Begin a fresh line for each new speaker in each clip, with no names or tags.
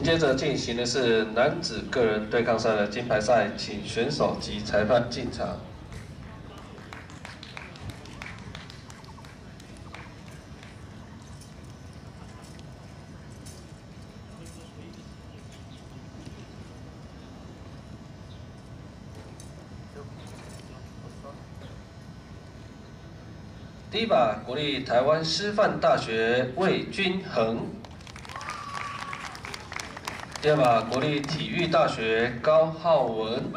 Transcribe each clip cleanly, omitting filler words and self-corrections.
紧接着进行的是男子个人对抗赛的金牌赛，请选手及裁判进场。第一把国立台湾师范大学魏均衡，第二把国立体育大学高浩文，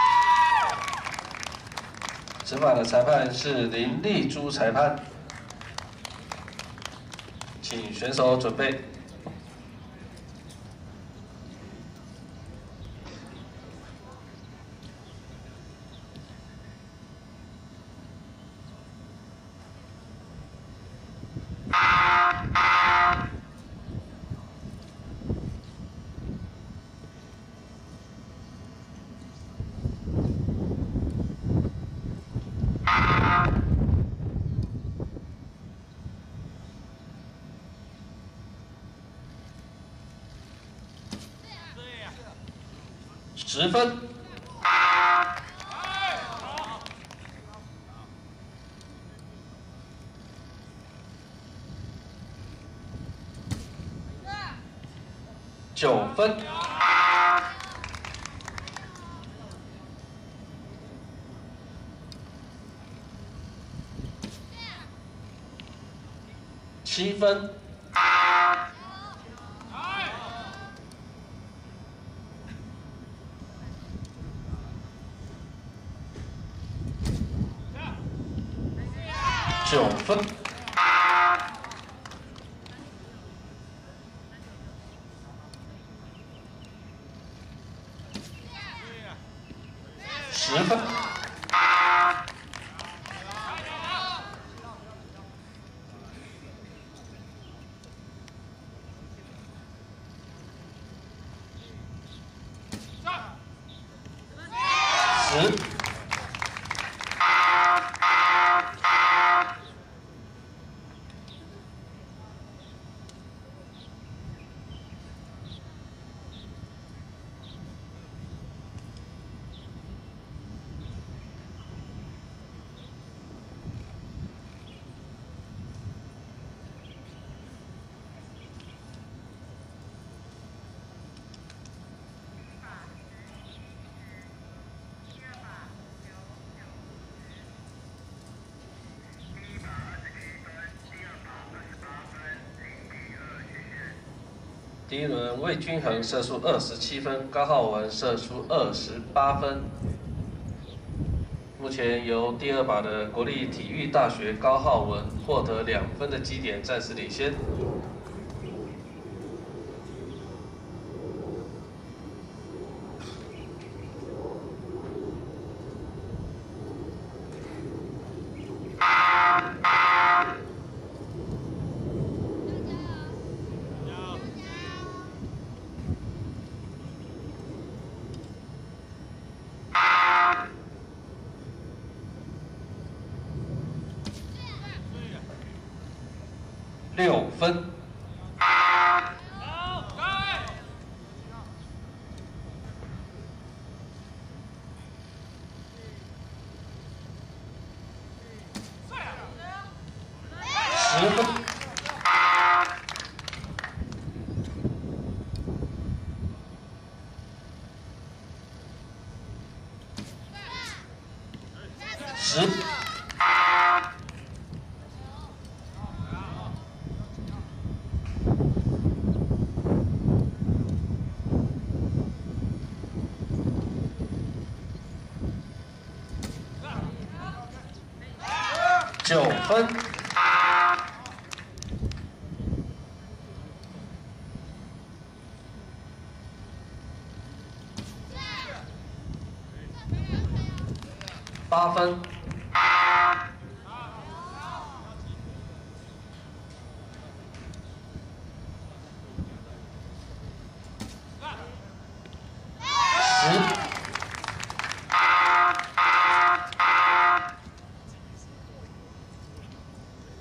执法的裁判是林丽珠裁判，请选手准备。 10分。9分。7分。 9分。10分。10。 第一轮魏均衡射出27分，高浩文射出28分。目前由第二把的国立体育大学高浩文获得2分的基点，暂时领先。6分。10分。10。 9分。8分。10。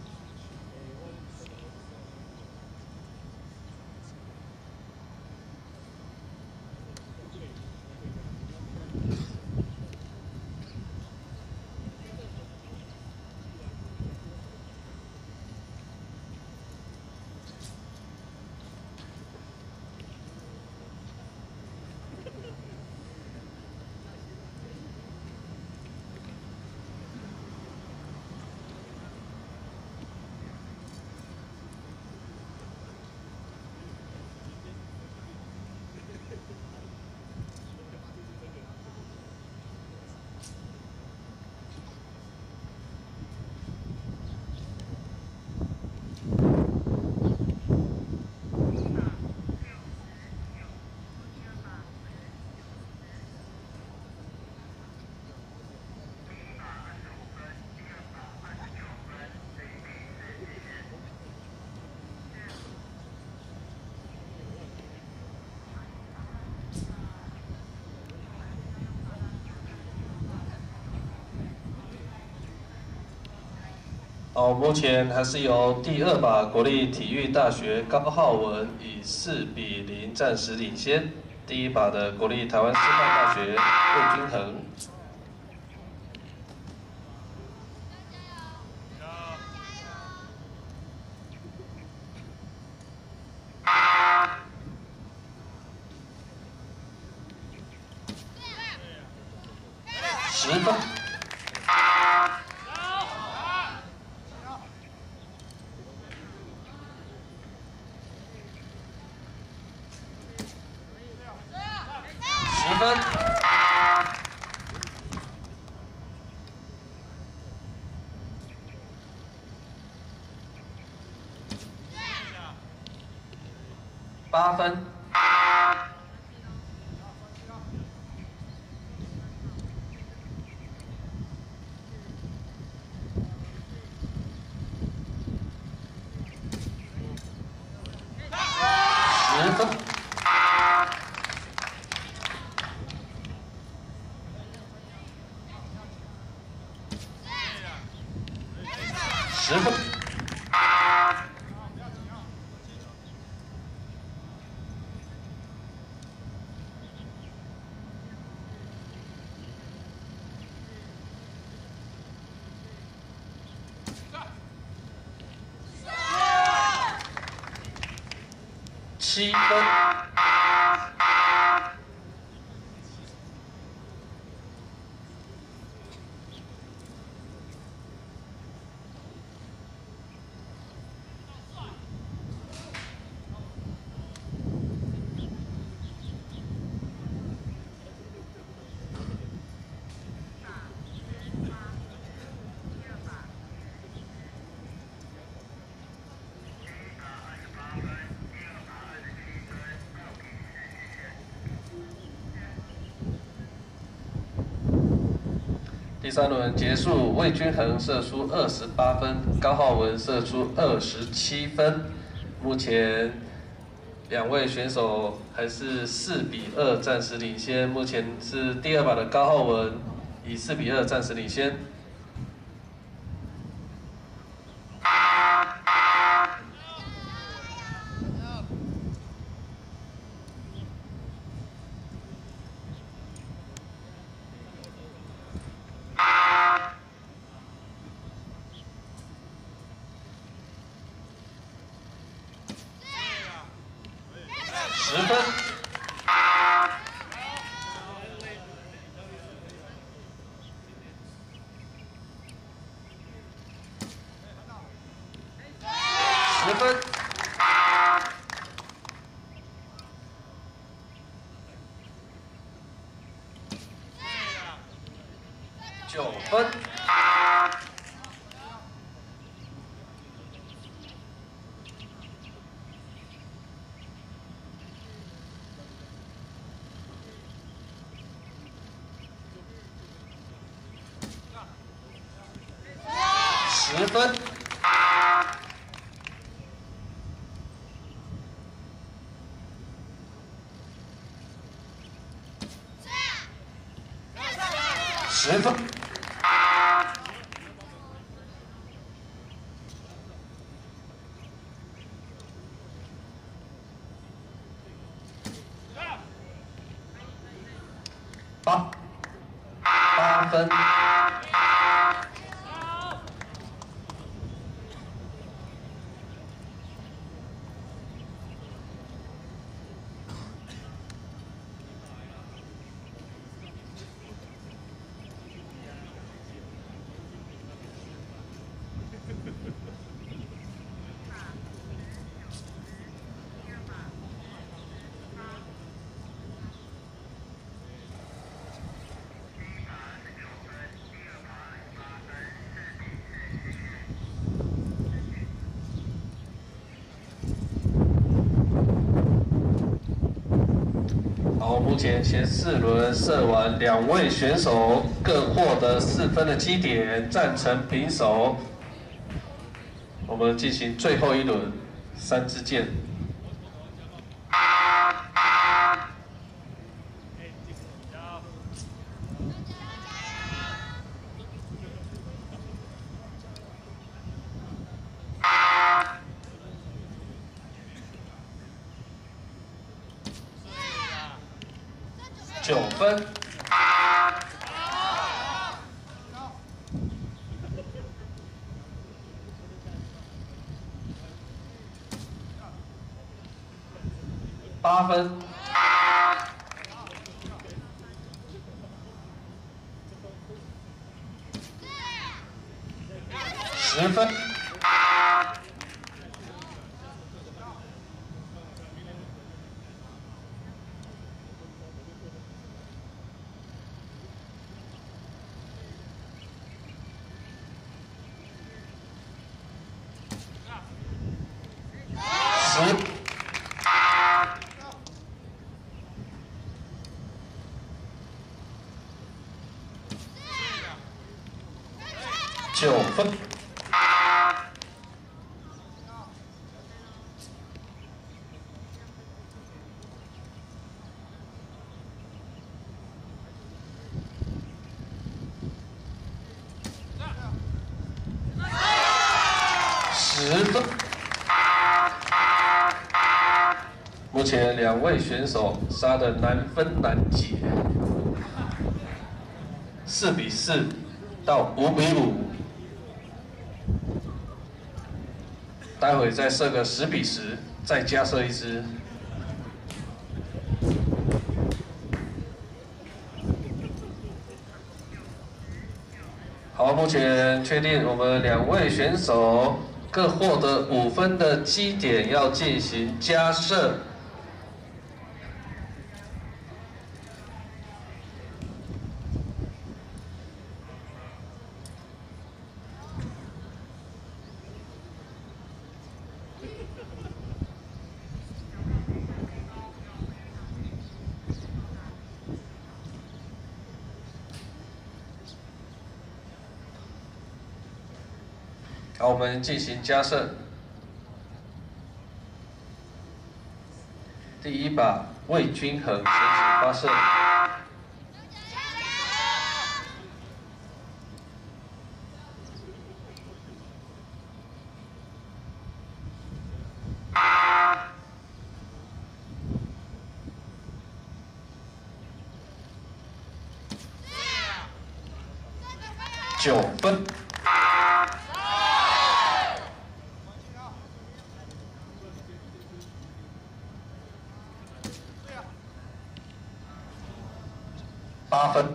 9 目前还是由第2把国立体育大学高浩文以4-0暂时领先，第1把的国立台湾师范大学魏均衡。 10分。 10分。 8分。 10分。 10分。 7分。 第3轮结束，魏均衡射出28分，高浩文射出27分。目前2位选手还是4-2暂时领先。目前是第2把的高浩文以4-2暂时领先。 10分。 10分。 9分。 10分。 10分。 8分。 好，目前前4轮射完，2位选手各获得4分的基点，战成平手。我们进行最后1轮3支箭。 9分。8分。10分。9分。10分。目前2位选手杀得难分难解，4比4到5比5。待会再设个10比10，再加设一支。好，目前确定我们2位选手各获得5分的基点，要进行加设。好，我们进行加设。第1把魏均衡，先行发射。9分。8分。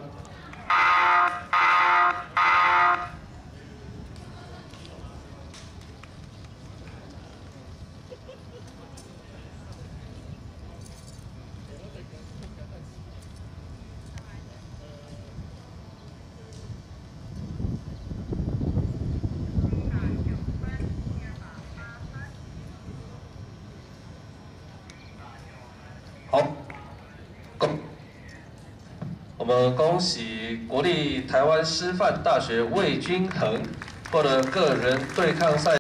好，我们恭喜国立台湾师范大学魏均衡获得个人对抗赛。